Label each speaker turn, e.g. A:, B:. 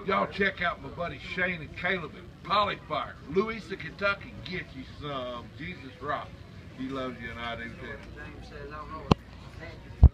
A: Y'all check out my buddy Shane and Caleb at PolleyFire. Louisa, Kentucky, get you some. Jesus rocks. He loves you and I do too.
B: James says, I don't know